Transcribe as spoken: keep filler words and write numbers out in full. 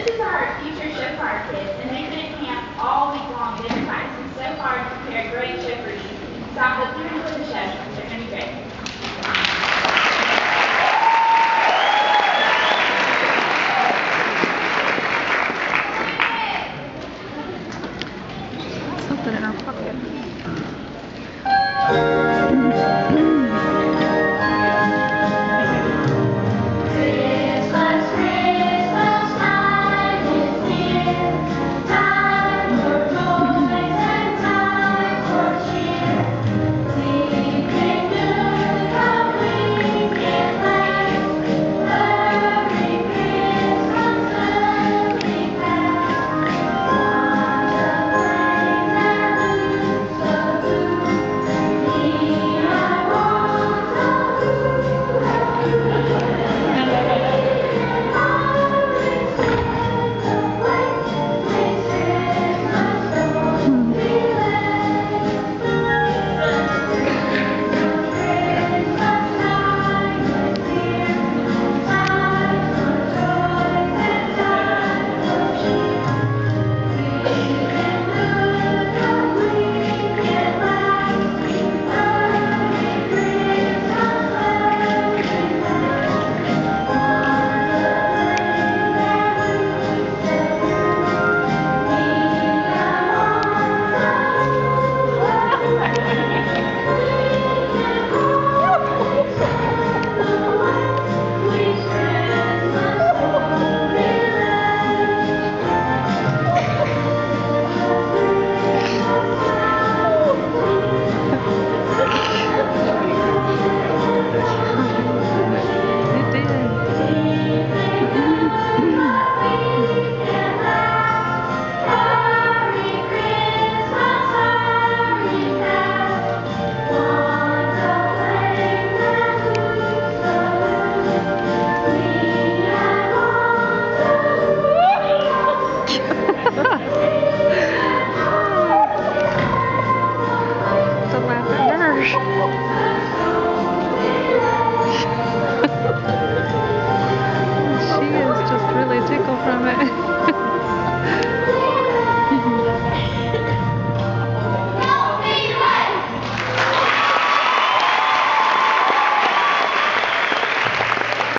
this is our future show for our kids, and they've been at camp all week long. They've been practicing so hard to prepare a great show for you. So I hope you enjoy the show. They're going to be great. Something in our pocket. Ha ha!